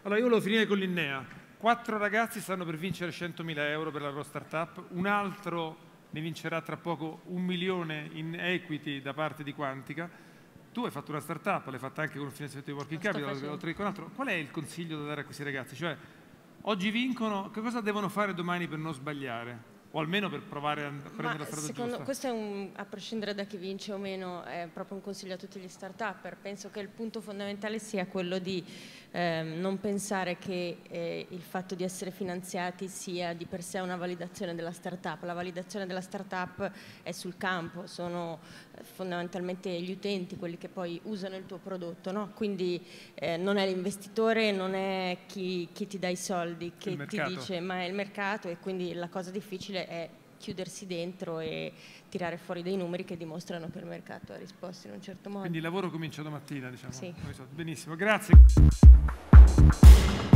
Allora, io volevo finire con l'Innea. 4 ragazzi stanno per vincere 100.000 euro per la loro startup, un altro ne vincerà tra poco 1 milione in equity da parte di Quantica. Tu hai fatto una startup, l'hai fatta anche con il finanziamento di Working Capital, oltre che con altro. Qual è il consiglio da dare a questi ragazzi? Cioè, oggi vincono, che cosa devono fare domani per non sbagliare? O almeno per provare a prendere la strada giusta? Questo è a prescindere da chi vince o meno, è proprio un consiglio a tutti gli start-upper. Penso che il punto fondamentale sia quello di non pensare che il fatto di essere finanziati sia di per sé una validazione della startup. La validazione della startup è sul campo, sono fondamentalmente gli utenti quelli che poi usano il tuo prodotto, no? Quindi non è l'investitore, non è chi ti dà i soldi che ti dice, ma è il mercato, e quindi la cosa difficile è chiudersi dentro e tirare fuori dei numeri che dimostrano che il mercato ha risposto in un certo modo. Quindi il lavoro comincia domattina, diciamo. Sì. Benissimo, grazie.